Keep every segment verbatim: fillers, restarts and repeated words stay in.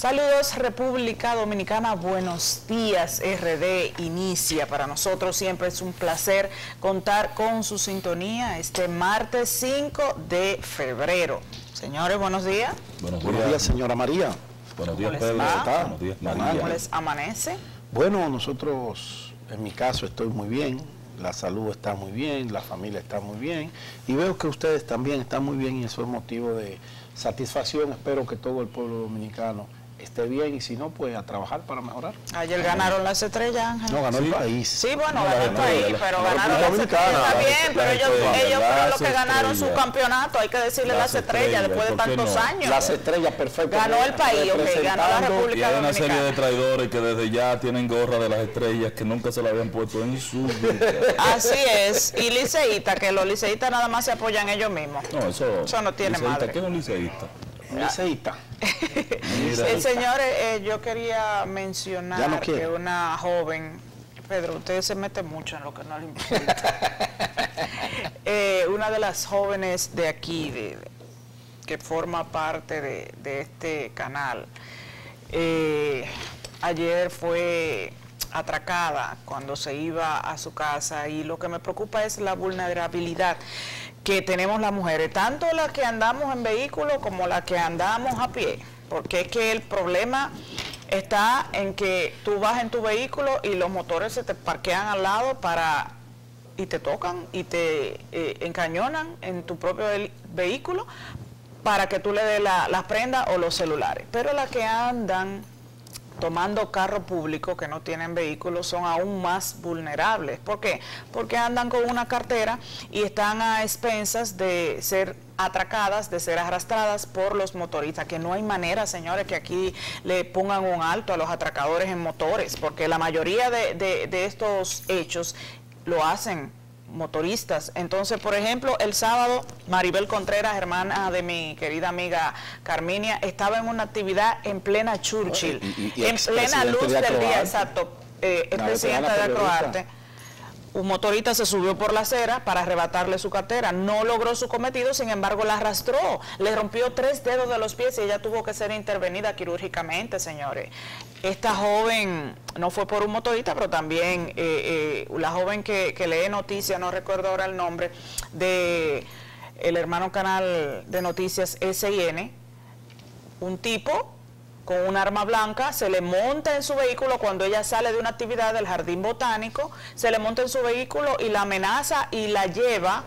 Saludos República Dominicana, buenos días R D, inicia. Para nosotros siempre es un placer contar con su sintonía este martes cinco de febrero. Señores, buenos días. Buenos días, buenos días señora María. Buenos días, Pedro. Buenos días, María. ¿Cómo les amanece? Bueno, nosotros, en mi caso, estoy muy bien. La salud está muy bien, la familia está muy bien. Y veo que ustedes también están muy bien y eso es motivo de satisfacción. Espero que todo el pueblo dominicano esté bien y si no, pues a trabajar para mejorar. Ayer ganaron las estrellas, Ángel. No, ganó sí. el país. Sí, bueno, No, ganó el país, la, pero la, ganaron la las estrellas. Está bien, pero ellos, ellos fueron los que ganaron su campeonato. Hay que decirle las, las estrellas, estrellas después de tantos no? años. Las estrellas, perfecto. Ganó el país, ok, ganó la República y hay Dominicana. una serie de traidores que desde ya tienen gorra de las estrellas que nunca se la habían puesto en su vida. Así es. Y liceístas, que los liceístas nada más se apoyan ellos mismos. No, eso, eso no tiene liceísta, madre. ¿Qué es un liceísta? Liceísta. El señor, eh, yo quería mencionar no que una joven, Pedro, usted se mete mucho en lo que no le importa. eh, una de las jóvenes de aquí, de, de, que forma parte de, de este canal, eh, ayer fue atracada cuando se iba a su casa y lo que me preocupa es la vulnerabilidad que tenemos las mujeres, tanto las que andamos en vehículo como las que andamos a pie, porque es que el problema está en que tú vas en tu vehículo y los motores se te parquean al lado para y te tocan y te eh, encañonan en tu propio vehículo para que tú le des la, las prendas o los celulares, pero las que andan tomando carro público, que no tienen vehículos, son aún más vulnerables. ¿Por qué? Porque andan con una cartera y están a expensas de ser atracadas, de ser arrastradas por los motoristas, que no hay manera, señores, que aquí le pongan un alto a los atracadores en motores, porque la mayoría de, de, de estos hechos lo hacen motoristas. Entonces, por ejemplo, el sábado, Maribel Contreras, hermana de mi querida amiga Carminia, estaba en una actividad en plena Churchill, y, y, y en plena luz del día, Arte. exacto, eh, el presidente de Acroarte. Un motorista se subió por la acera para arrebatarle su cartera, no logró su cometido, sin embargo la arrastró, le rompió tres dedos de los pies y ella tuvo que ser intervenida quirúrgicamente, señores. Esta joven no fue por un motorista, pero también eh, eh, la joven que, que lee noticias, no recuerdo ahora el nombre, de el hermano canal de noticias S I N, un tipo con un arma blanca, se le monta en su vehículo cuando ella sale de una actividad del jardín botánico, se le monta en su vehículo y la amenaza y la lleva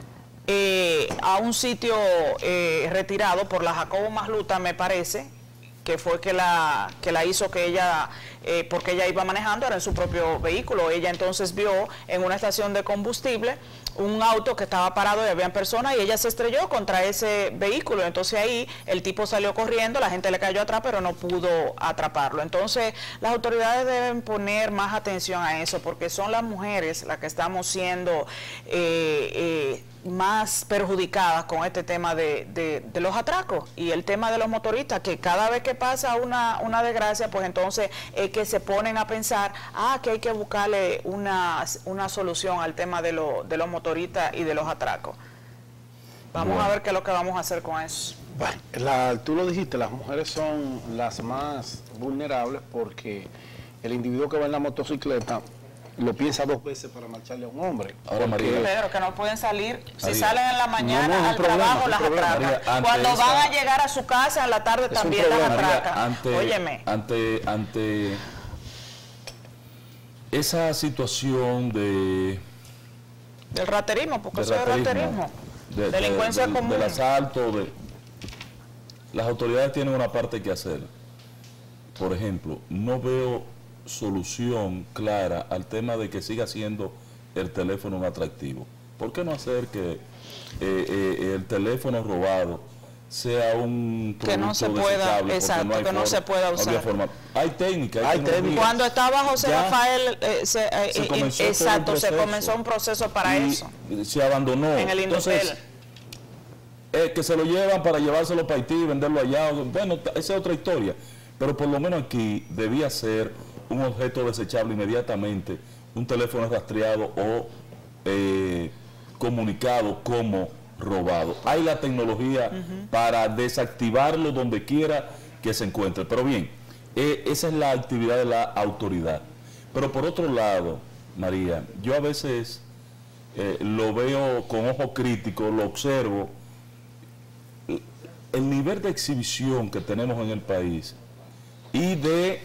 eh, a un sitio eh, retirado por la Jacobo Masluta, me parece, que fue que la, que la hizo que ella, eh, porque ella iba manejando, era en su propio vehículo. Ella entonces vio en una estación de combustible un auto que estaba parado y habían personas y ella se estrelló contra ese vehículo. Entonces ahí el tipo salió corriendo, la gente le cayó atrás, pero no pudo atraparlo. Entonces las autoridades deben poner más atención a eso, porque son las mujeres las que estamos siendo eh, eh, más perjudicadas con este tema de, de, de los atracos y el tema de los motoristas, que cada vez que pasa una, una desgracia, pues entonces es que se ponen a pensar, ah, que hay que buscarle una, una solución al tema de, lo, de los motoristas y de los atracos. Vamos bueno. a ver qué es lo que vamos a hacer con eso. Bueno, la, tú lo dijiste, las mujeres son las más vulnerables porque el individuo que va en la motocicleta lo piensa dos veces para marcharle a un hombre. Ahora, María, pero que no pueden salir, si María, salen en la mañana no, no, al problema, trabajo las atracan. María, Cuando esa, van a llegar a su casa en la tarde también las atracan. Ante, Óyeme. Ante, ante esa situación de... Del raterismo, porque eso es raterismo. De, Delincuencia de, común. Del asalto, de... Las autoridades tienen una parte que hacer. Por ejemplo, no veo solución clara al tema de que siga siendo el teléfono un atractivo. ¿Por qué no hacer que eh, eh, el teléfono robado sea un producto que no se pueda, exacto, no hay que forma, no se pueda usar? No forma. Hay técnica, hay, hay técnica. Cuando estaba José ya Rafael, eh, se, eh, se comenzó exacto, se comenzó un proceso para y eso. Se abandonó. En el Entonces, eh, que se lo llevan para llevárselo para Haití y venderlo allá. Bueno, esa es otra historia. Pero por lo menos aquí debía ser un objeto desechable inmediatamente, un teléfono rastreado o eh, comunicado como robado. Hay la tecnología uh-huh. para desactivarlo donde quiera que se encuentre. Pero bien, eh, esa es la actividad de la autoridad. Pero por otro lado, María, yo a veces eh, lo veo con ojo crítico, lo observo, el nivel de exhibición que tenemos en el país y de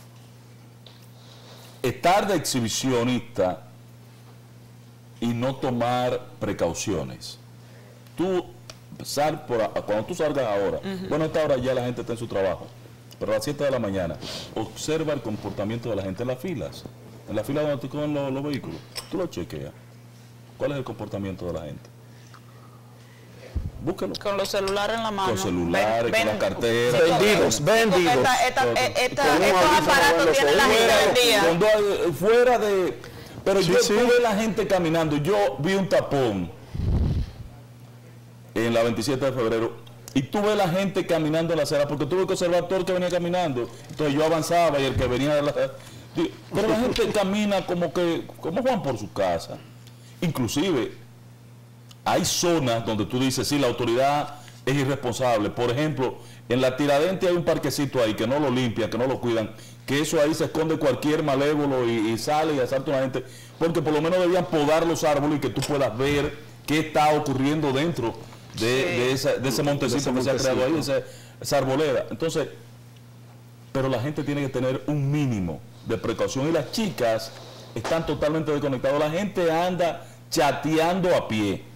estar de exhibicionista y no tomar precauciones. Tú, sal por, cuando tú salgas ahora, uh-huh. bueno, a esta hora ya la gente está en su trabajo, pero a las siete de la mañana, observa el comportamiento de la gente en las filas, en la fila donde te cogen los, los vehículos, tú lo chequeas. ¿Cuál es el comportamiento de la gente? Búsquelo. Con los celulares en la mano. Con celulares, ven, con las carteras. Sí, vendidos, vendidos. Esta, esta, con, esta, con estos aparatos tienen la gente vendida. Cuando, fuera de... Pero sí, yo sí. tuve la gente caminando. Yo vi un tapón en la veintisiete de febrero y tuve la gente caminando en la acera porque tuve que observar todo el que venía caminando. Entonces yo avanzaba y el que venía de la... Pero la gente camina como que... como van por su casa. Inclusive... hay zonas donde tú dices, sí, la autoridad es irresponsable. Por ejemplo, en la Tiradentes hay un parquecito ahí que no lo limpian, que no lo cuidan, que eso ahí se esconde cualquier malévolo y, y sale y asalta a una gente, porque por lo menos debían podar los árboles y que tú puedas ver qué está ocurriendo dentro de, sí. de, esa, de ese montecito de ese que se ha creado ahí, esa, esa arboleda. Entonces, pero la gente tiene que tener un mínimo de precaución y las chicas están totalmente desconectadas. La gente anda chateando a pie.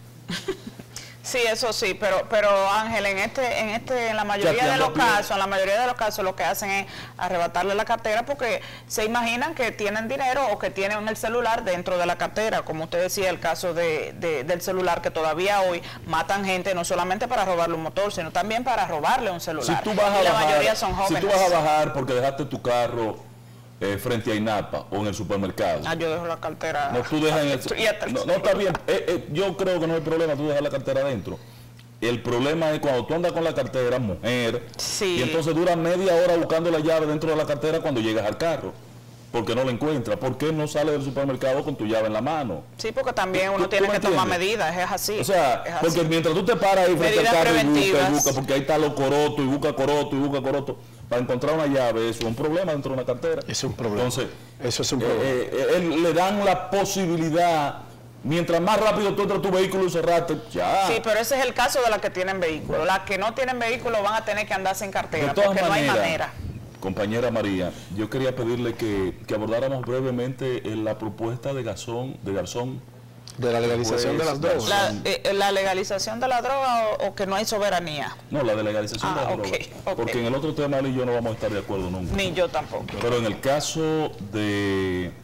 Sí, eso sí, pero pero Ángel, en este en este en la mayoría de los casos, en la mayoría de los casos lo que hacen es arrebatarle la cartera porque se imaginan que tienen dinero o que tienen el celular dentro de la cartera, como usted decía, el caso de, de, del celular, que todavía hoy matan gente no solamente para robarle un motor, sino también para robarle un celular. Si tú vas a y la bajar, mayoría son jóvenes. Si tú vas a bajar porque dejaste tu carro Eh, frente a INAPA o en el supermercado. Ah, yo dejo la cartera. No, tú dejas en el... No, no está bien. Eh, eh, yo creo que no hay problema, tú dejas la cartera adentro. El problema es cuando tú andas con la cartera, mujer, sí. y entonces dura media hora buscando la llave dentro de la cartera cuando llegas al carro, porque no la encuentras. ¿Por qué no sales del supermercado con tu llave en la mano? Sí, porque también uno ¿Tú, tiene tú que entiendes? tomar medidas, es así. O sea, es porque así. mientras tú te paras ahí frente al carro y buscas, y buscas, porque ahí está los corotos, y busca coroto, y busca coroto, para encontrar una llave, eso es un problema dentro de una cartera. Es un problema. Entonces, eso es un problema. Eh, eh, le dan la posibilidad, mientras más rápido tú entras a tu vehículo y cerraste, ya. Sí, pero ese es el caso de las que tienen vehículo. Las que no tienen vehículo van a tener que andar sin cartera, porque maneras, no hay manera. Compañera María, yo quería pedirle que, que abordáramos brevemente la propuesta de Garzón, de Garzón. De la legalización pues, de las drogas. La, eh, ¿La legalización de la droga o, o que no hay soberanía? No, la de legalización ah, de las okay, drogas. Okay. Porque en el otro tema él y yo no vamos a estar de acuerdo nunca. Ni yo tampoco. Pero en el caso de,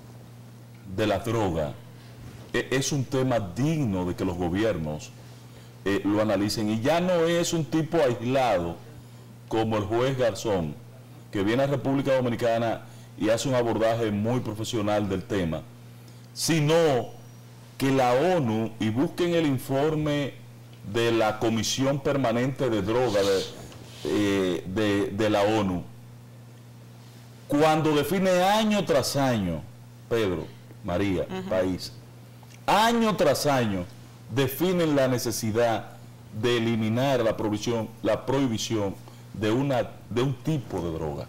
de la droga, eh, es un tema digno de que los gobiernos eh, lo analicen. Y ya no es un tipo aislado como el juez Garzón, que viene a República Dominicana y hace un abordaje muy profesional del tema, sino que la ONU, y busquen el informe de la Comisión Permanente de Droga de, eh, de, de la ONU, cuando define año tras año, Pedro, María, uh-huh. país, año tras año, definen la necesidad de eliminar la prohibición, la prohibición de, una, de un tipo de droga.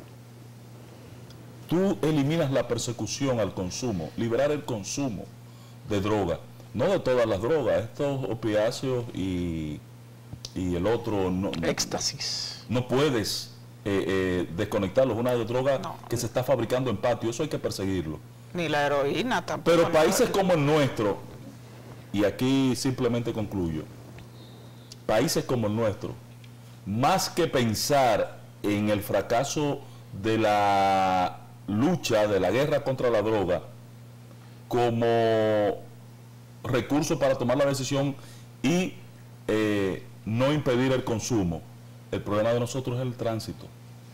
Tú eliminas la persecución al consumo, liberar el consumo de droga, no de todas las drogas, estos opiáceos y, y el otro, no, éxtasis. No puedes eh, eh, desconectarlos, una de droga no. que se está fabricando en patio, eso hay que perseguirlo. Ni la heroína tampoco. Pero países como el nuestro, y aquí simplemente concluyo, países como el nuestro, más que pensar en el fracaso de la lucha, de la guerra contra la droga, como recurso para tomar la decisión y eh, no impedir el consumo. El problema de nosotros es el tránsito.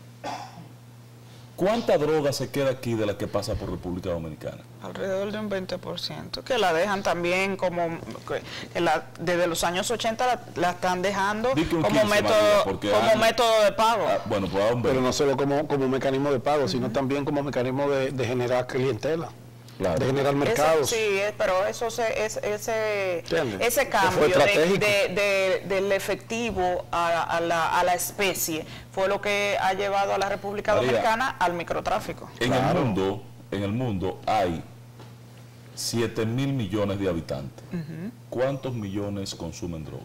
¿Cuánta droga se queda aquí de la que pasa por República Dominicana? Alrededor de un veinte por ciento, que la dejan también como, que la, desde los años ochenta la, la están dejando como, quince, método, María, como han, método de pago. Ah, bueno, pues, pero no solo como, como mecanismo de pago, uh-huh. sino también como mecanismo de, de generar clientela. claro. de generar mercados. Eso, sí, es, pero eso se, es, ese, ¿Entiendes? ese cambio Fue de, estratégico. de, de, del efectivo a, a, la, a la especie fue lo que ha llevado a la República María, Dominicana al microtráfico. En Claro. el mundo, en el mundo hay siete mil millones de habitantes. Uh-huh. ¿Cuántos millones consumen droga?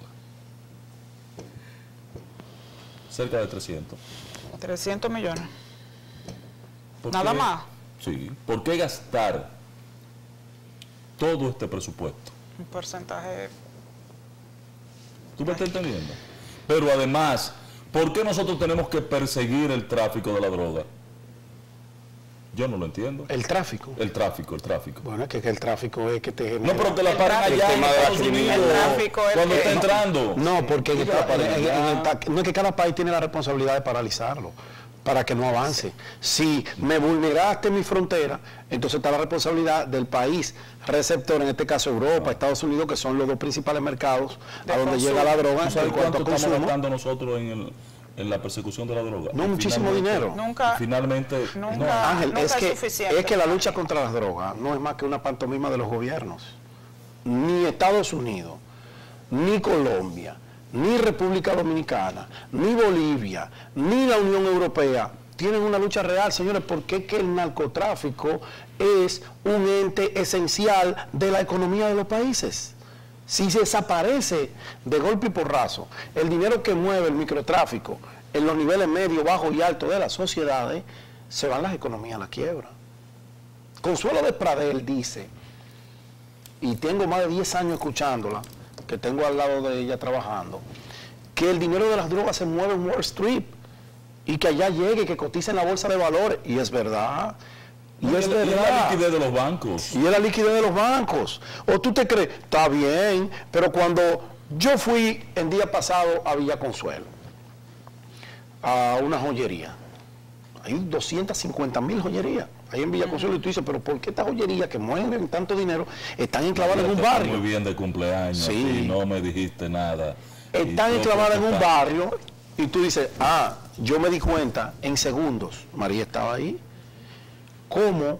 Cerca de trescientos. trescientos millones. ¿Por ¿Nada qué? más? Sí. ¿Por qué gastar todo este presupuesto? Un porcentaje. ¿Tú me estás entendiendo? Pero además, ¿por qué nosotros tenemos que perseguir el tráfico de la droga? Yo no lo entiendo. El tráfico. El tráfico, el tráfico. Bueno, es que, que el tráfico es que te genera... No, pero te la paran el allá en tema de la Estados Unidos criminalidad. El tráfico es cuando que- está no, entrando. No, porque en el Te la ta- paran en- en allá. el ta- no es que cada país tiene la responsabilidad de paralizarlo para que no avance. Si me vulneraste mi frontera, entonces está la responsabilidad del país receptor, en este caso Europa, Estados Unidos, que son los dos principales mercados De a donde consumo. llega la droga ¿Tú en sabes cuanto cuánto a estamos consumo. gastando nosotros en, el, en la persecución de la droga? No, Y muchísimo finalmente- dinero. Nunca. Finalmente, Nunca. no. Ángel, nunca es es que, suficiente. es que la lucha contra las drogas no es más que una pantomima de los gobiernos. Ni Estados Unidos, ni Colombia, ni República Dominicana, ni Bolivia, ni la Unión Europea tienen una lucha real, señores, porque es que el narcotráfico es un ente esencial de la economía de los países. Si se desaparece de golpe y porrazo el dinero que mueve el microtráfico en los niveles medio, bajo y alto de las sociedades, se van las economías a la quiebra. Consuelo de Pradel dice, y tengo más de diez años escuchándola, que tengo al lado de ella trabajando, que el dinero de las drogas se mueve en Wall Street y que allá llegue, que cotiza en la bolsa de valores. Y es verdad. Y No, es y la- y la verdad. liquidez de los bancos. Y es la liquidez de los bancos. O tú te crees, está bien, pero cuando yo fui el día pasado a Villa Consuelo, a una joyería, hay doscientas cincuenta mil joyerías ahí en Villa Consuelo, y tú dices, pero ¿por qué estas joyerías que mueven tanto dinero están enclavadas en un Está barrio? Muy bien de cumpleaños, Sí. y no me dijiste nada. Y Están todo enclavadas en un está- barrio, y tú dices, ah, yo me di cuenta en segundos, María estaba ahí, cómo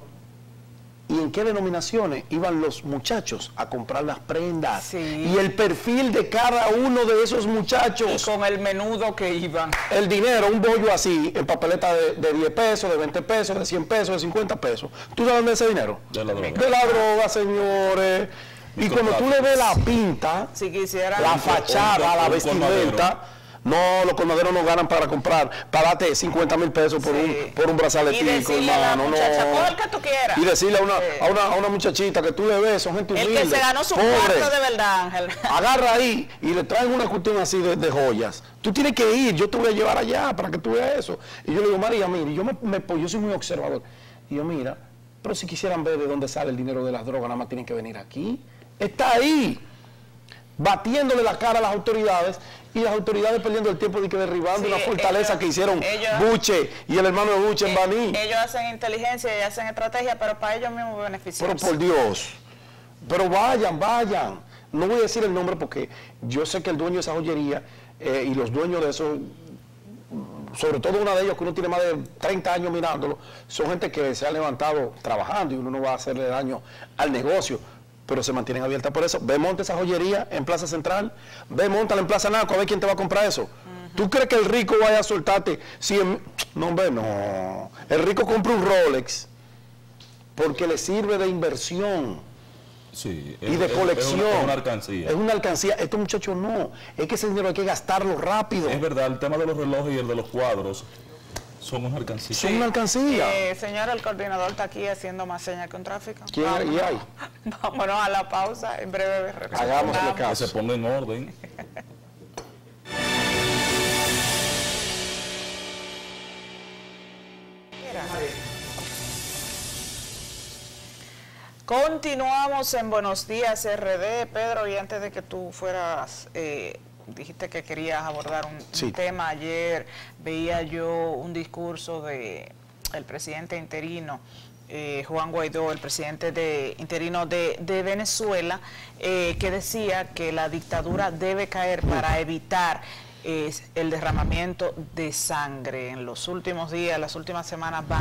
y en qué denominaciones iban los muchachos a comprar las prendas. Sí. Y el perfil de cada uno de esos Y muchachos. con el menudo que iban. El dinero, un bollo así, en papeleta de, de diez pesos, de veinte pesos, de cien pesos, de cincuenta pesos. ¿Tú sabes dónde es ese dinero? De la droga. De la droga, señores. Y cuando tú le ves la pinta, Si quisieran. la un- fachada, un- la un vestimenta, no, los colmaderos no ganan para comprar. Pagate cincuenta mil pesos por, Sí. un, por un brazaletico, Y decirle a la hermano. muchacha, no. "Coge el que tú quieras". Y decirle a una, Sí. a, una, a una muchachita que tú le ves, son gente El humilde, que se ganó su pobre. cuarto de verdad, Ángel. Agarra ahí y le traen una cuestión así de, de joyas. Tú tienes que ir, yo te voy a llevar allá para que tú veas eso. Y yo le digo, María, mire, yo, me, me- pues yo soy muy observador. Y yo, mira, pero si quisieran ver de dónde sale el dinero de las drogas, nada más tienen que venir aquí. Está ahí, batiéndole la cara a las autoridades, y las autoridades perdiendo el tiempo de que derribando Sí, una fortaleza ellos- que hicieron ellos- Buche y el hermano de Buche en Baní. Eh, ellos hacen inteligencia y hacen estrategia, pero para ellos mismos Pero beneficiarse. por Dios, pero vayan, vayan. No voy a decir el nombre porque yo sé que el dueño de esa joyería eh, y los dueños de eso, sobre todo uno de ellos que uno tiene más de treinta años mirándolo, son gente que se ha levantado trabajando y uno no va a hacerle daño al negocio, pero se mantienen abiertas por eso. Ve, monta esa joyería en Plaza Central, ve, montala en Plaza Naco, a ver quién te va a comprar eso. ¿Tú crees que el rico vaya a soltarte cien? No, hombre, no. El rico compra un Rolex porque le sirve de inversión Sí, y es- de es- colección. Es una, es una alcancía. Es una alcancía. Estos muchachos no. Es que ese dinero hay que gastarlo rápido. Es verdad, el tema de los relojes y el de los cuadros son una alcancía. Son una alcancía. Eh, señor, el coordinador está aquí haciendo más señas que un tráfico. ¿Quién hay? hay? Vámonos a la pausa. En breve regresamos. Hagámosle Que caso. se ponga en orden. Continuamos en Buenos Días R D, Pedro, y antes de que tú fueras, eh, dijiste que querías abordar un, Sí. un tema. Ayer veía yo un discurso de el presidente interino, eh, Juan Guaidó, el presidente de, interino de, de Venezuela, eh, que decía que la dictadura debe caer para evitar es el derramamiento de sangre. En los últimos días, las últimas semanas van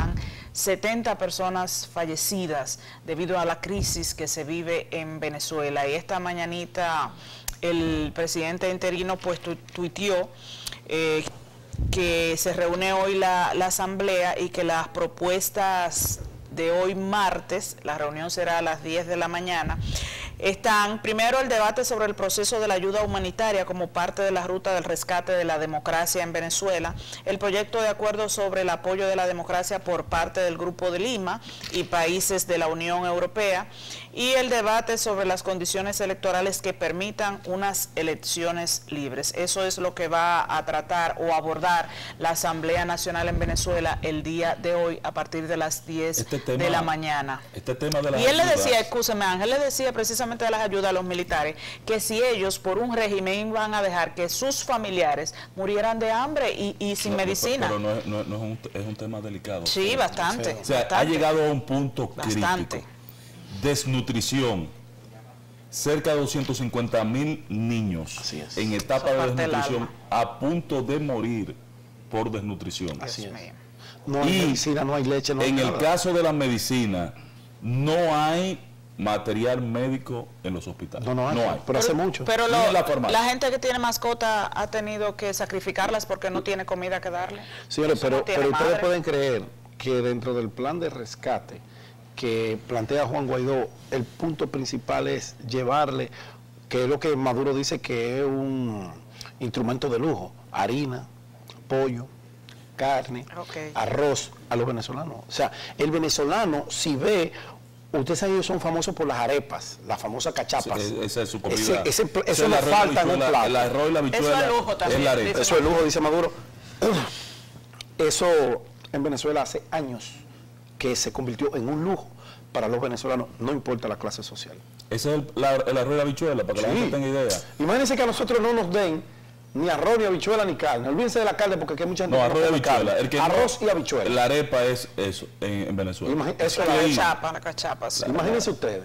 setenta personas fallecidas debido a la crisis que se vive en Venezuela. Y esta mañanita el presidente interino pues tu, tuiteó eh, que se reúne hoy la, la asamblea y que las propuestas de hoy martes, la reunión será a las diez de la mañana, están primero el debate sobre el proceso de la ayuda humanitaria como parte de la ruta del rescate de la democracia en Venezuela, el proyecto de acuerdo sobre el apoyo de la democracia por parte del Grupo de Lima y países de la Unión Europea, y el debate sobre las condiciones electorales que permitan unas elecciones libres. Eso es lo que va a tratar o abordar la Asamblea Nacional en Venezuela el día de hoy a partir de las diez este tema, de la mañana. Este tema de las y él ayudas. le decía, escúcheme Ángel, le decía precisamente de las ayudas a los militares, que si ellos por un régimen iban a dejar que sus familiares murieran de hambre y, y sin no, medicina. Pero no, es, no, no es, un, es un tema delicado. Sí, pero, bastante. O sea, bastante. ha llegado a un punto bastante. crítico. Desnutrición. Cerca de doscientos cincuenta mil niños en etapa de desnutrición a punto de morir por desnutrición. Así es. No hay y medicina, no hay leche, no hay en nada. el caso de la medicina, no hay material médico en los hospitales. No, no hay, no hay. pero hace mucho. Pero Ni lo, en la farmacia. la gente que tiene mascota ha tenido que sacrificarlas porque no tiene comida que darle. Señores, Eso pero, no tiene pero ustedes madre. pueden creer que dentro del plan de rescate que plantea Juan Guaidó, el punto principal es llevarle, que es lo que Maduro dice que es un instrumento de lujo, harina, pollo, carne, Okay. arroz a los venezolanos. O sea, el venezolano, si ve, ustedes saben, ellos son famosos por las arepas, las famosas cachapas. Sí, esa es su comida. Ese- ese- Ese eso es no el arroz y la falta en un habichuela, plato. El arroz y la habichuela Eso es lujo también, es la arepa. dice Eso es lujo, dice Maduro. Eso en Venezuela hace años que se convirtió en un lujo para los venezolanos, no importa la clase social. Ese es el, la- el arroz y la habichuela, para que la Sí. gente tenga idea. Imagínense que a nosotros no nos den ni arroz, ni habichuela, ni carne. Olvídense de la carne porque aquí hay mucha gente No, que arroz y come habichuela. carne. El que Arroz no- y habichuela. La arepa es eso en, en Venezuela. Imagi- eso La es Sí. cachapa, la cachapa, sí. Imagínense ustedes,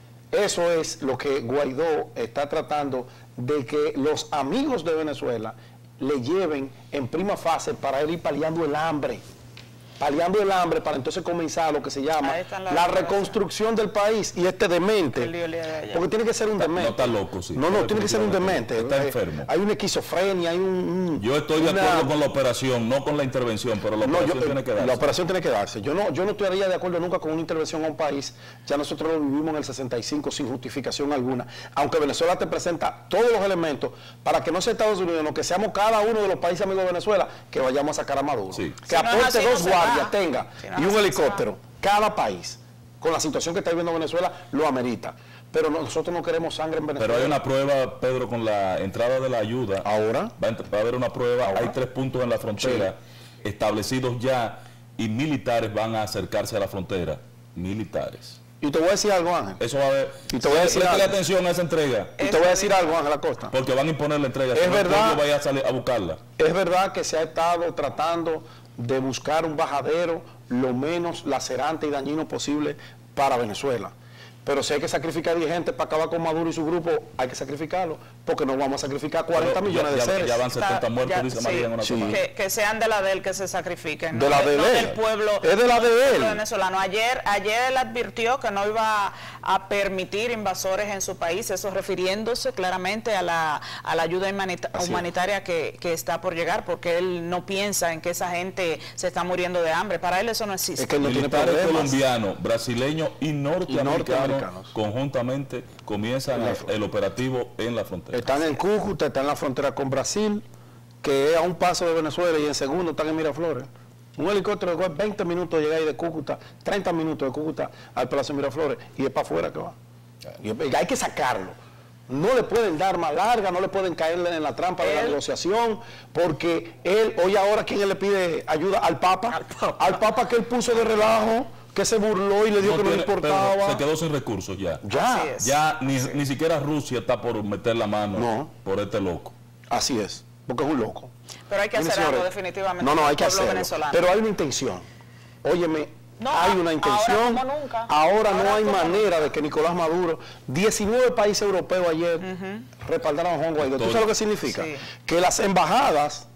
eso es lo que Guaidó está tratando de que los amigos de Venezuela le lleven en prima fase para él ir paliando el hambre, paliando el hambre para entonces comenzar lo que se llama Ahí están las la declaraciones. reconstrucción del país. Y este demente, El lío, lío de allá. porque tiene que ser un Está- demente. no está loco, sí. No, no, tiene que ser un demente. Está Eh, enfermo. Hay una esquizofrenia, hay un... un- Yo estoy de una- acuerdo con la operación, no con la intervención, pero la No, operación yo- tiene que darse. la operación tiene que darse. Yo no, yo no estaría de acuerdo nunca con una intervención a un país. Ya nosotros lo vivimos en el sesenta y cinco sin justificación alguna. Aunque Venezuela te presenta todos los elementos para que no sea Estados Unidos, no que seamos cada uno de los países amigos de Venezuela, que vayamos a sacar a Maduro. Sí. Que Si no es aporte así, no dos se guardias, va. tenga, Si no es y un así, no se helicóptero. Cada país, con la situación que está viviendo Venezuela, lo amerita. Pero nosotros no queremos sangre en Venezuela. Pero hay una prueba, Pedro, con la entrada de la ayuda. Ahora. Va a, ent- va a haber una prueba. Ahora. Hay tres puntos en la frontera establecidos ya y militares van a acercarse a la frontera. Militares. Y te voy a decir algo, Ángel. Eso va a haber. Y te voy a decir Préstale algo. atención a esa entrega. Y te voy a decir algo, Ángel Acosta. Porque van a imponer la entrega. Es si no, el verdad. pueblo vaya a salir a buscarla. Es verdad que se ha estado tratando de buscar un bajadero lo menos lacerante y dañino posible para Venezuela. Pero si hay que sacrificar diez gente para acabar con Maduro y su grupo, hay que sacrificarlo, porque no vamos a sacrificar cuarenta Pero millones ya, de ya- seres. ya van setenta Está- muertos, ya- dice sí, María en una sí. semana. Que, que sean de la de él que se sacrifiquen, De no, la de no él. del pueblo, Es de la de del él. pueblo venezolano. Ayer, ayer él advirtió que no iba a permitir invasores en su país, eso refiriéndose claramente a la, a la ayuda humanita- Así es. humanitaria que, que está por llegar, porque él no piensa en que esa gente se está muriendo de hambre. Para él eso no existe. Es que él no tiene Militares problemas. colombianos, brasileños y norteamericanos, norteamericanos. conjuntamente comienzan En la el, frontera. el operativo en la frontera. Están en Cúcuta, están en la frontera con Brasil, que es a un paso de Venezuela, y en segundo están en Miraflores. Un helicóptero de veinte minutos llega ahí de Cúcuta, treinta minutos de Cúcuta al Palacio de Miraflores, y es para afuera que va. Y es- y hay que sacarlo. No le pueden dar más larga, no le pueden caerle en la trampa de la Él- negociación, porque él, hoy ahora, ¿quién él le pide ayuda? Al Papa. Al Papa. Al Papa que él puso de relajo, que se burló y le dijo No que no le tiene- importaba. Pedro, se quedó sin recursos ya. Ya, Así es. Ya ni, ni siquiera Rusia está por meter la mano No. por este loco. así es, porque es un loco. Pero hay que Miren, hacer algo señores, definitivamente No, no, con hay el que pueblo hacerlo. venezolano. Pero hay una intención. Óyeme, No, hay a- una intención. ahora como nunca. Ahora no Ahora hay como manera de que Nicolás Maduro, diecinueve países europeos ayer respaldaron a Juan Guaidó. ¿Tú Todo. sabes lo que significa? Sí. Que las embajadas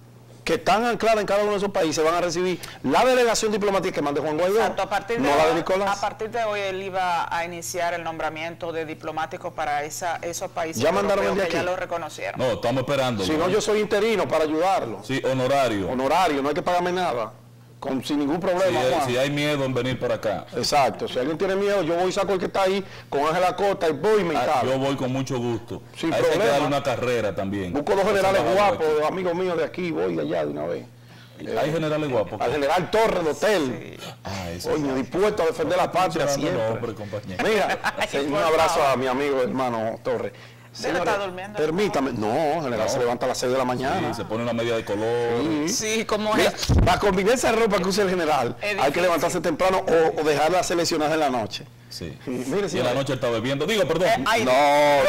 que están ancladas en cada uno de esos países van a recibir la delegación diplomática que mande Juan Guaidó, Exacto, a partir de no hoy, la de Nicolás. A partir de hoy él iba a iniciar el nombramiento de diplomáticos para esa, esos países ¿Ya mandaron el de que aquí? ya lo reconocieron. No, estamos esperando. Si no, yo soy interino para ayudarlo. Sí, honorario. Honorario, no hay que pagarme nada, con, sin ningún Si, problema. hay- Juan. si hay miedo en venir para acá. Exacto, si alguien tiene miedo, yo voy y saco el que está ahí con Ángela Costa y voy y me Ah, instalo. yo voy con mucho gusto. Sin A ese hay que problema. darle una carrera también. Busco dos Ese generales embajador guapos, aquí. amigos míos de aquí, voy de allá de una vez. Hay generales guapos. Al general Torres de Hotel, Ah, ese coño, dispuesto a defender la patria Mencionando siempre. nombre, compañero. Mira, se- un por abrazo favor. a mi amigo hermano Torres. Señores, está durmiendo, permítame, no, general No. se levanta a las seis de la mañana. Sí, se pone una media de color. Sí. Sí, como Mira, es. para combinar esa ropa que usa el general, Es hay que difícil. levantarse temprano o, o dejarla seleccionada en la noche. Sí. Mire, Y en la señores. noche está bebiendo. Digo, perdón. Eh, ay, No,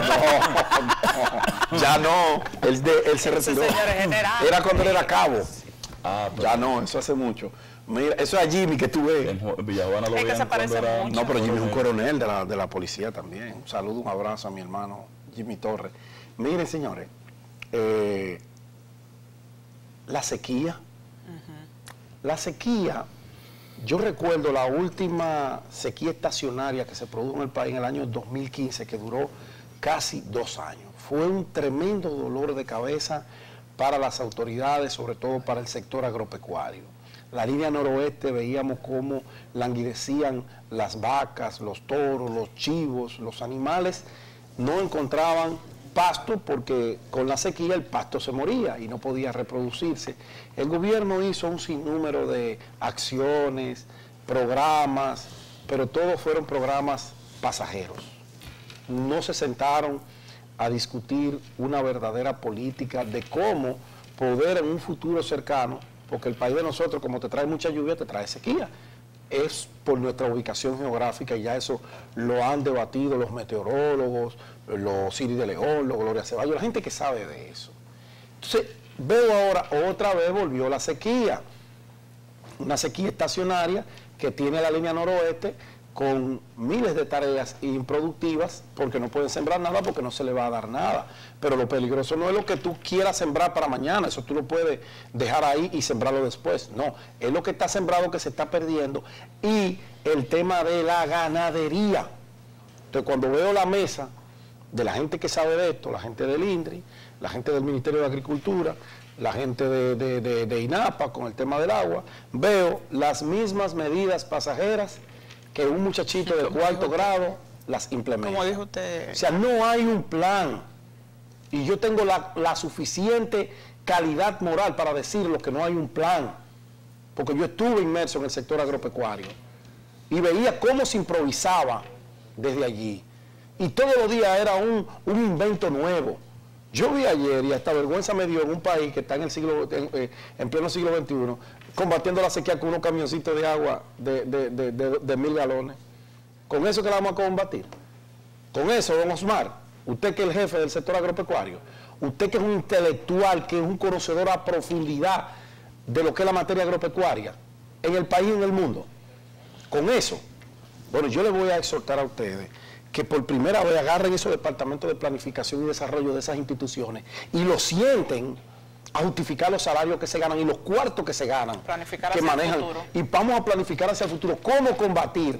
no, no, ya no. Él, de- él se Ese retiró. señor es general. Era cuando él era cabo. Ah, pero Ya no, eso hace mucho. Mira, eso es a Jimmy que tú ves. en Ju- en Villajuana lo Es que veían se parece cuando era- mucho. No, pero Jimmy es un coronel de la, de la policía también. Un saludo, un abrazo a mi hermano Jimmy Torres. Miren, señores, eh, la sequía. La sequía, yo recuerdo la última sequía estacionaria que se produjo en el país en el año dos mil quince, que duró casi dos años. Fue un tremendo dolor de cabeza para las autoridades, sobre todo para el sector agropecuario. La línea noroeste veíamos cómo languidecían las vacas, los toros, los chivos, los animales, no encontraban pasto porque con la sequía el pasto se moría y no podía reproducirse. El gobierno hizo un sinnúmero de acciones, programas, pero todos fueron programas pasajeros. No se sentaron a discutir una verdadera política de cómo poder en un futuro cercano, porque el país de nosotros, como te trae mucha lluvia, te trae sequía. Es por nuestra ubicación geográfica y ya eso lo han debatido los meteorólogos, los Siri de León, los Gloria Ceballos, la gente que sabe de eso. Entonces, veo ahora, otra vez volvió la sequía, una sequía estacionaria que tiene la línea noroeste con miles de tareas improductivas porque no pueden sembrar nada porque no se le va a dar nada. Pero lo peligroso no es lo que tú quieras sembrar para mañana, eso tú lo puedes dejar ahí y sembrarlo después. No, es lo que está sembrado que se está perdiendo y el tema de la ganadería. Entonces cuando veo la mesa de la gente que sabe de esto, la gente del INDRI, la gente del Ministerio de Agricultura, la gente de, de, de, de INAPA con el tema del agua, veo las mismas medidas pasajeras que un muchachito de cuarto grado las implementa. Como dijo usted. O sea, no hay un plan. Y yo tengo la, la suficiente calidad moral para decirlo que no hay un plan. Porque yo estuve inmerso en el sector agropecuario y veía cómo se improvisaba desde allí. Y todos los días era un, un invento nuevo. Yo vi ayer, y hasta vergüenza me dio, en un país que está en el siglo, en, eh, en pleno siglo veintiuno, combatiendo la sequía con unos camioncitos de agua de, de, de, de, de mil galones. ¿Con eso que la vamos a combatir? Con eso, don Osmar, usted que es el jefe del sector agropecuario, usted que es un intelectual, que es un conocedor a profundidad de lo que es la materia agropecuaria, en el país y en el mundo, con eso, bueno, yo les voy a exhortar a ustedes que por primera vez agarren esos departamentos de planificación y desarrollo de esas instituciones y lo sienten a justificar los salarios que se ganan y los cuartos que se ganan, Planificar que hacia el manejan. futuro. Y vamos a planificar hacia el futuro cómo combatir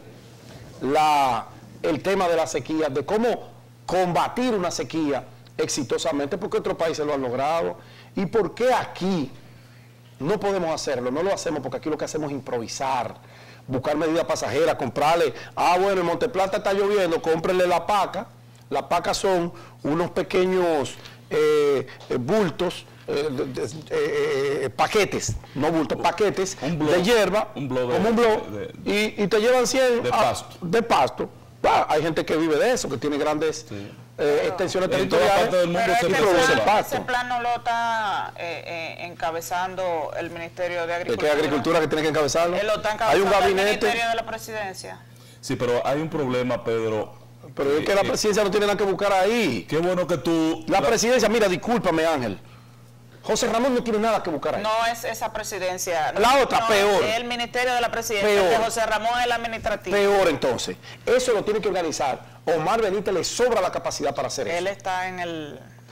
la, el tema de la sequía, de cómo combatir una sequía exitosamente, porque otros países lo han logrado. ¿Y por qué aquí no podemos hacerlo? No lo hacemos porque aquí lo que hacemos es improvisar, buscar medidas pasajeras, comprarle, ah bueno, en Monteplata está lloviendo, cómprenle la paca. La paca son unos pequeños eh, eh, bultos, eh, de, de, eh, eh, paquetes, no bultos, paquetes Un blog, de hierba, un blog de- como un blog, de- de- y, y te llevan cien de a- pasto. de pasto. Ah, hay gente que vive de eso, que tiene grandes Sí. eh, extensiones En toda territoriales. parte del mundo Pero se ese produce produce el plan, pasto. ese plan no lo está eh, eh, encabezando el Ministerio de ¿De Agricultura. qué agricultura que tiene que encabezarlo? Él lo está Hay encabezando un el gabinete, Ministerio de la Presidencia. Sí, pero hay un problema, Pedro. pero es que la Eh, presidencia no tiene nada que buscar ahí. Qué bueno que tú... La presidencia, mira, discúlpame Ángel, José Ramón no tiene nada que buscar ahí. No es esa presidencia. La otra, no, peor. Es el Ministerio de la Presidencia. Peor. El de José Ramón es el administrativo. Peor entonces, eso lo tiene que organizar. Omar Benítez le sobra la capacidad para hacer Él eso. está en el...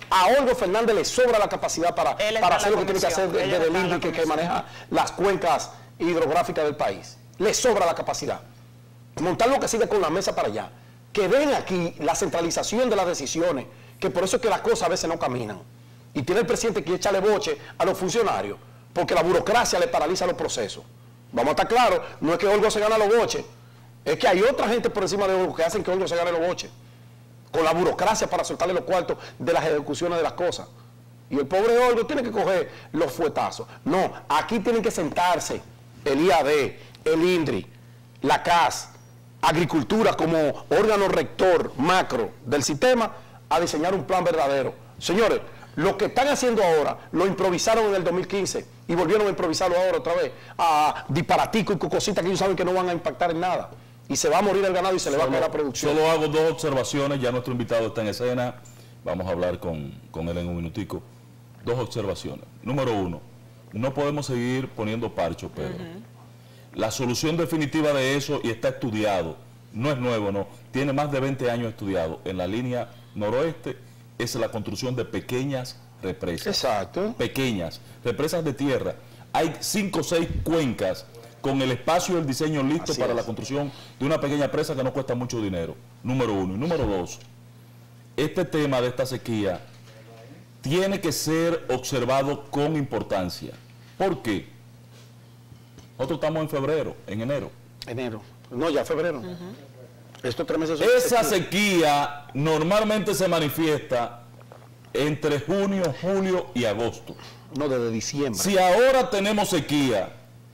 A Olgo Fernández le sobra la capacidad para, para hacer lo que tiene que hacer desde el INDRI, que, que maneja las cuencas hidrográficas del país. Le sobra la capacidad. Montar lo que sigue con la mesa para allá. Que ven aquí la centralización de las decisiones, que por eso es que las cosas a veces no caminan. Y tiene el presidente que echarle boche a los funcionarios, porque la burocracia le paraliza los procesos. Vamos a estar claros, no es que Olgo se gana los boches, es que hay otra gente por encima de Olgo que hacen que Olgo se gane los boches, con la burocracia para soltarle los cuartos de las ejecuciones de las cosas. Y el pobre Olgo tiene que coger los fuetazos. No, aquí tienen que sentarse el I A D, el INDRI, la C A S, Agricultura como órgano rector macro del sistema, a diseñar un plan verdadero. Señores, lo que están haciendo ahora, lo improvisaron en el dos mil quince y volvieron a improvisarlo ahora otra vez, a disparatico y cositas que ellos saben que no van a impactar en nada. Y se va a morir el ganado y se le va a caer la producción. Solo hago dos observaciones, ya nuestro invitado está en escena, vamos a hablar con, con él en un minutico. Dos observaciones. Número uno, no podemos seguir poniendo parcho, Pedro. Uh-huh. La solución definitiva de eso, y está estudiado, no es nuevo, no, tiene más de veinte años estudiado, en la línea noroeste, es la construcción de pequeñas represas. Exacto. Pequeñas, represas de tierra. Hay cinco o seis cuencas con el espacio y el diseño listo Así para es. la construcción de una pequeña presa que no cuesta mucho dinero. Número uno. Y número dos, este tema de esta sequía tiene que ser observado con importancia. ¿Por qué? Nosotros estamos en febrero, en enero. Enero. No, ya febrero. Uh-huh. Estos tres meses son Esa sequía. sequía normalmente se manifiesta entre junio, julio y agosto. No, desde diciembre. Si ahora tenemos sequía,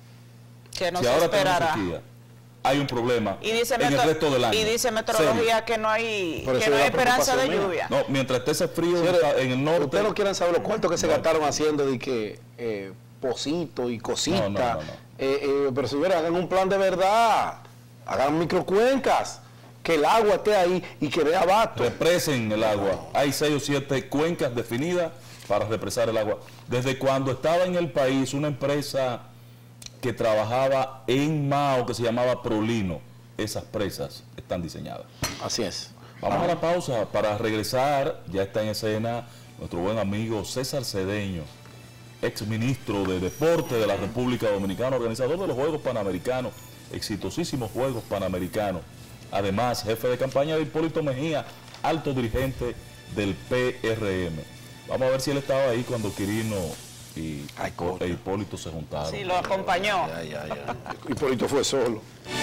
que no si se ahora esperará. tenemos sequía, hay un problema y dice en el resto del año. Y dice meteorología ¿Serio? que no hay, que no hay esperanza de lluvia. No, mientras esté ese frío sí, en el norte. Ustedes no quieren saber los cuartos que se no. gastaron haciendo de que eh, pocito y cosita. No, no, no, no. Eh, eh, pero señores, hagan un plan de verdad. Hagan microcuencas. Que el agua esté ahí y que dé abasto. Represen el agua. Hay seis o siete cuencas definidas para represar el agua. Desde cuando estaba en el país una empresa que trabajaba en Mao, que se llamaba Prolino, esas presas están diseñadas. Así es. Vamos ah. a la pausa para regresar. Ya está en escena nuestro buen amigo César Cedeño, ex ministro de Deporte de la República Dominicana, organizador de los Juegos Panamericanos, exitosísimos Juegos Panamericanos. Además, jefe de campaña de Hipólito Mejía, alto dirigente del P R M. Vamos a ver si él estaba ahí cuando Quirino y Ay, e Hipólito se juntaron. Sí, lo acompañó. Ya, ya, ya. Hipólito fue solo.